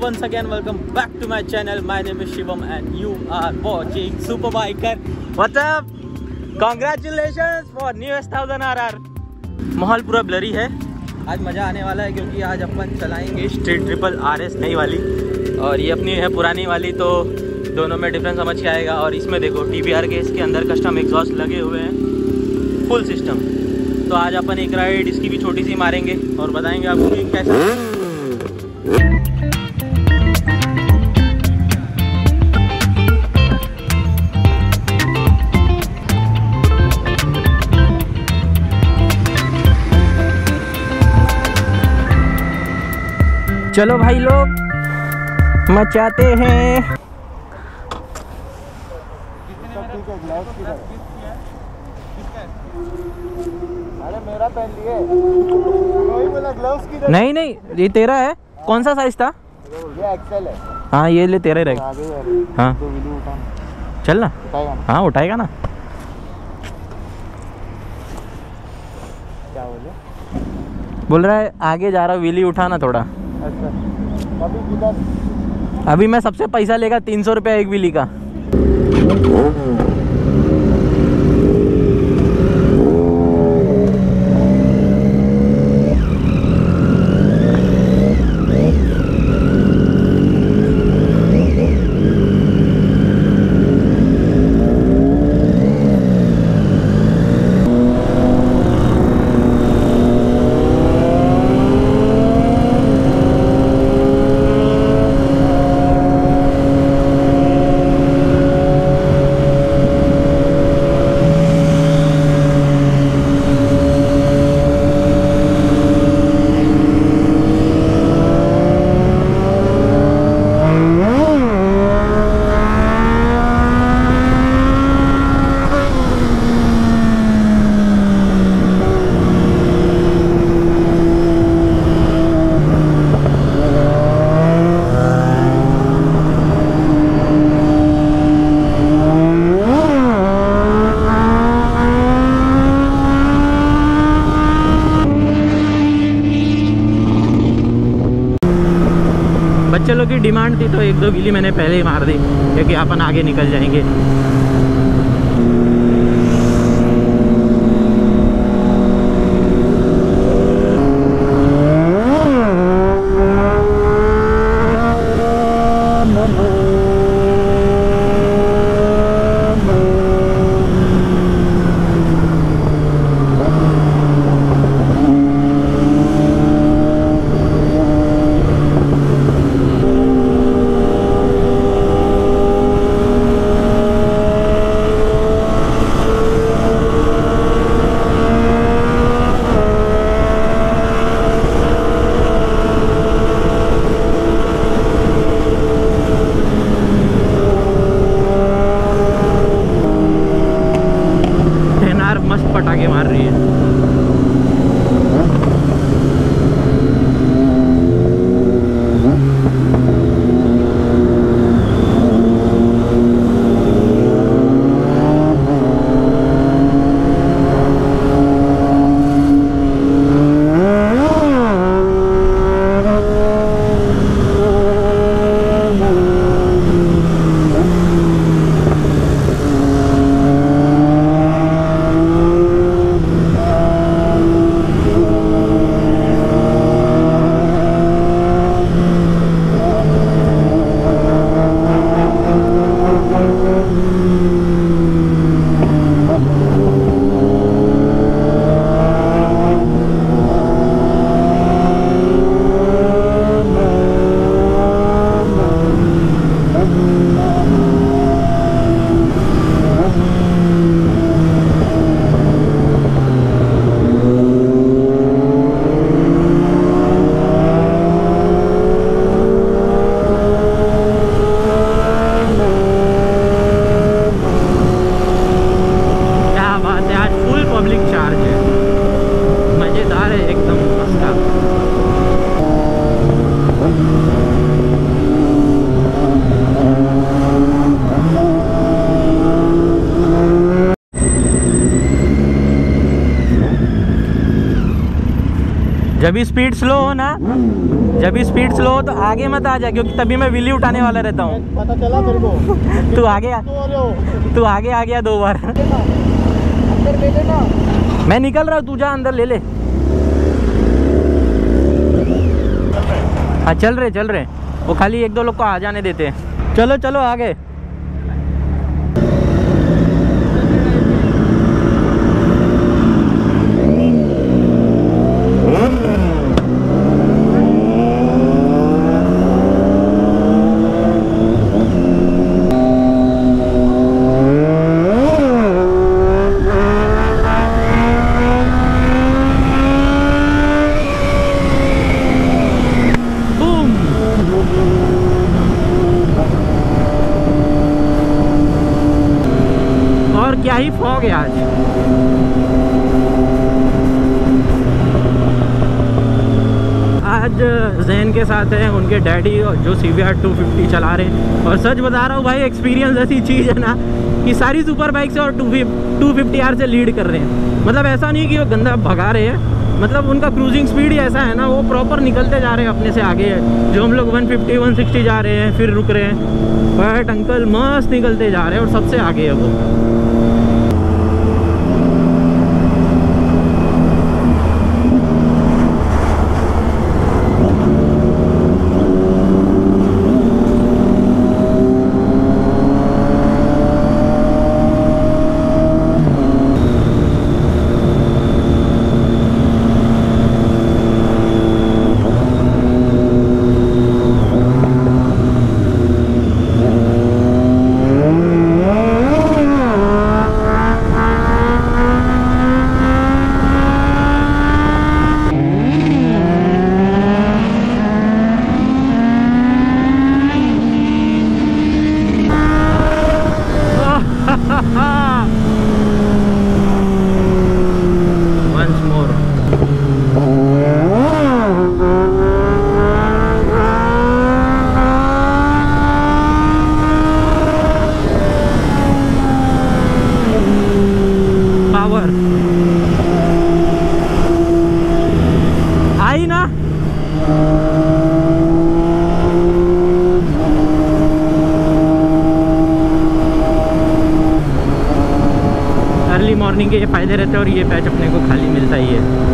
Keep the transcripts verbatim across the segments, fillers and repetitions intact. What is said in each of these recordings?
once again welcome back to my channel. My name is Shivam and you are watching Super Biker. What's up? Congratulations for newest thousand R R. माहौल पूरा blurry है, आज मज़ा आने वाला है क्योंकि आज अपन चलाएंगे स्ट्रीट ट्रिपल आर एस नई वाली और ये अपनी है पुरानी वाली, तो दोनों में डिफरेंस समझ के आएगा। और इसमें देखो टी बी आर के इसके अंदर कस्टम एग्जॉस्ट लगे हुए हैं, फुल सिस्टम। तो आज अपन एक राइड इसकी भी छोटी सी मारेंगे और बताएंगे आपको कि कैसा। चलो भाई लोग मचाते हैं। अरे मेरा पहन लिए। बोला ग्लव्स की। नहीं नहीं ये तेरा है। कौन सा साइज था? ये एक्सेल है। हाँ ये ले, तेरा ही रहेगा। हाँ तो वीडियो उठा चल ना। उठाएगा ना? हाँ उठाएगा ना। क्या बोले? बोल रहा है आगे जा रहा, व्हीली उठाना थोड़ा। अच्छा अभी किधर? अभी मैं सबसे पैसा लेगा तीन सौ रुपया एक व्हीली का। बच्चे लोग की डिमांड थी तो एक दो व्हीली मैंने पहले ही मार दी क्योंकि अपन आगे निकल जाएंगे। मस्त पटाखे मार रही है। जब भी स्पीड स्लो हो ना, जब भी स्पीड स्लो हो तो आगे मत आ जा, क्योंकि तभी मैं व्हीली उठाने वाला रहता हूँ। पता चला मेरे को। तू आगे आ, तू आगे आ गया दो बार। अंदर ले लेना। मैं निकल रहा हूँ, तू जा अंदर ले ले। हाँ चल रहे चल रहे, वो खाली एक दो लोग को आ जाने देते हैं। चलो चलो आगे। क्या ही फॉग है आज। आज जैन के साथ हैं उनके डैडी, जो C V R two fifty चला रहे हैं। और सच बता रहा हूँ भाई, एक्सपीरियंस ऐसी चीज़ है ना कि सारी सुपर बाइक से और टू फिफ्टी आर से लीड कर रहे हैं। मतलब ऐसा नहीं कि वो गंदा भगा रहे हैं, मतलब उनका क्रूजिंग स्पीड ही ऐसा है ना, वो प्रॉपर निकलते जा रहे हैं अपने से आगे। जो हम लोग वन फिफ्टी वन सिक्सटी जा रहे हैं फिर रुक रहे हैं, बट अंकल मस्त निकलते जा रहे हैं और सबसे आगे है वो। आई ना अर्ली मॉर्निंग के ये फायदे रहते हैं और ये पैच अपने को खाली मिलता ही है।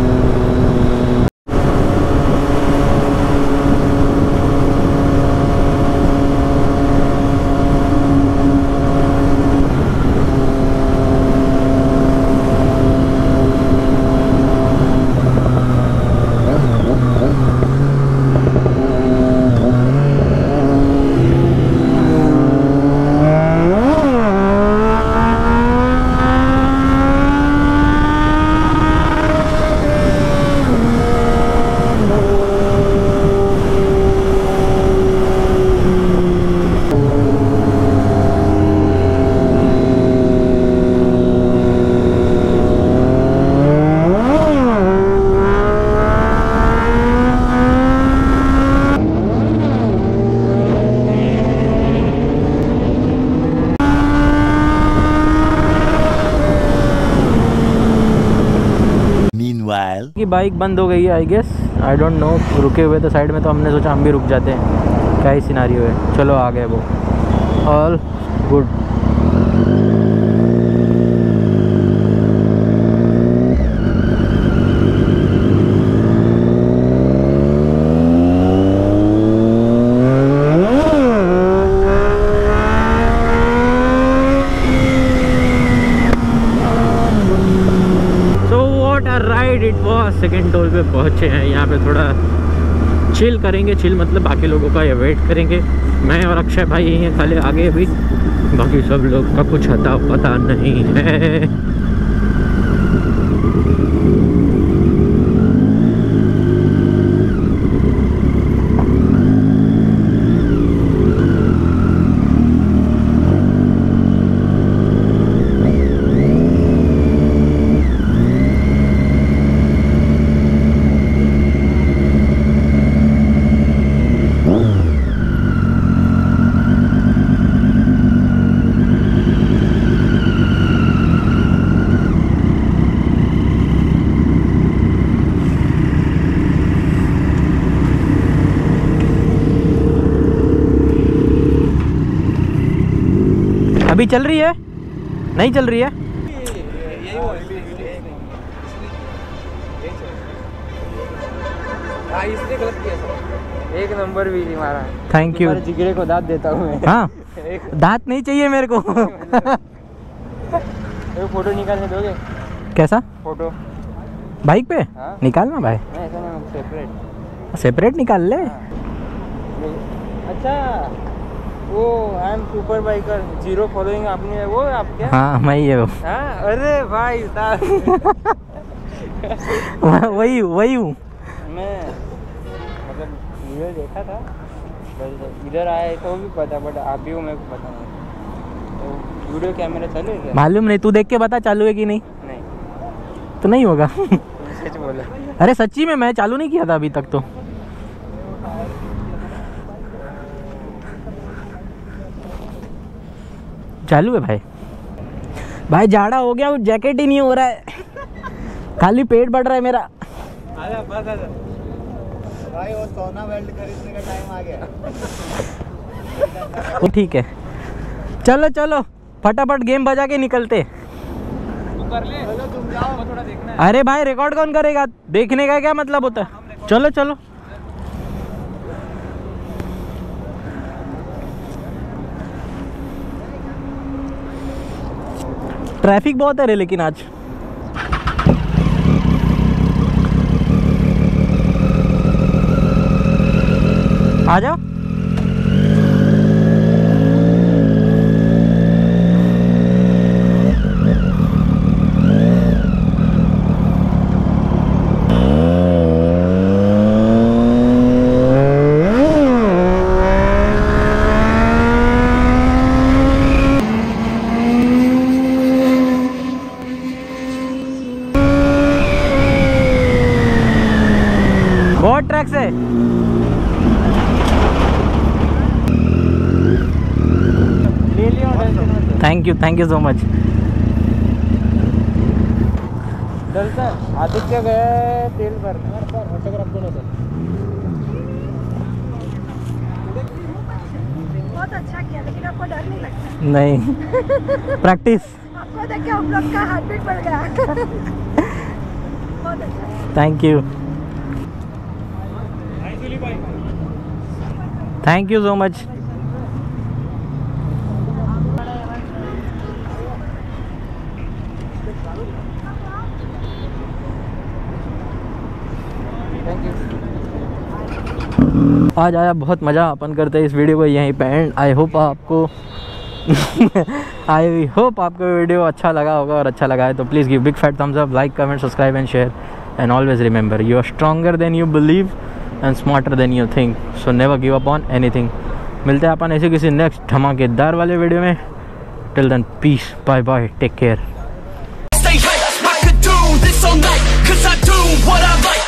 की बाइक बंद हो गई है I guess, I don't know. रुके हुए थे साइड में तो हमने सोचा हम भी रुक जाते हैं, क्या ही सिनारियो है। चलो आ गए वो, all good. It was second toll पे पहुँचे हैं। यहाँ पे थोड़ा चिल करेंगे, चिल मतलब बाकी लोगों का ये वेट करेंगे। मैं और अक्षय भाई यहीं हैं खाली आगे, अभी बाकी सब लोग का कुछ अता पता नहीं है। अभी चल रही है? नहीं चल रही है? इसने गलत किया सर। एक नंबर भी नहीं मारा। Thank you. जिगरे को दांत देता हूँ मैं। हाँ दांत नहीं चाहिए मेरे को। एक फोटो निकालने दोगे? कैसा फोटो? बाइक पे? हाँ? निकालना भाई। नहीं ऐसा नहीं, सेपरेट। सेपरेट निकाल ले। हाँ। अच्छा वो I am super biker zero following आपने वो आप क्या? हाँ मैं ही है वो। हाँ अरे भाई वही वही हूँ मैं, मतलब वीडियो देखा था बस इधर आए तो भी पता, बट आप भी हो मेरे को पता नहीं। तो वीडियो कैमरा चालू है क्या? मालूम नहीं, तू देख के बता चालू है कि नहीं। नहीं तो नहीं होगा। सच बोला। अरे सच्ची में मैं चालू नहीं किया था अभी तक तो। चालू है भाई। भाई जाड़ा हो गया, जैकेट ही नहीं हो रहा है, खाली पेट बढ़ रहा है मेरा। आजा बस आजा भाई, वो सोना बेल्ट खरीदने का टाइम आ गया। वो ठीक है, चलो चलो फटाफट गेम बजा के निकलते। तू कर ले, चलो तुम जाओ, थोड़ा देखना है। अरे भाई रिकॉर्ड कौन करेगा? देखने का क्या मतलब होता है? चलो चलो। ट्रैफिक बहुत है रे लेकिन आज। आ जाओ। बहुत ट्रैक से। ले लियो, thank you thank you so much. चलता आदित्य गया तेल भरने। ऑटोग्राफ दोनों सर। बहुत अच्छा किया, लेकिन आपको डर नहीं लगता? नहीं प्रैक्टिस। आपको देख के हम लोग का हार्ट बीट बढ़ गया। बहुत अच्छा। Thank you thank you so much. आज आया बहुत मज़ा, अपन करते हैं इस वीडियो को यहीं पे एंड। आई होप आपको आई होप आपको वीडियो अच्छा लगा होगा, और अच्छा लगा है तो please give big fat thumbs up, like comment subscribe and share, and always remember you are stronger than you believe and smarter than you think, so never give up on anything. मिलते हैं अपन ऐसे किसी next धमाकेदार वाले video में। Till then peace, bye bye, take care. Stay hype, I could do this all night, 'cause I do what I like.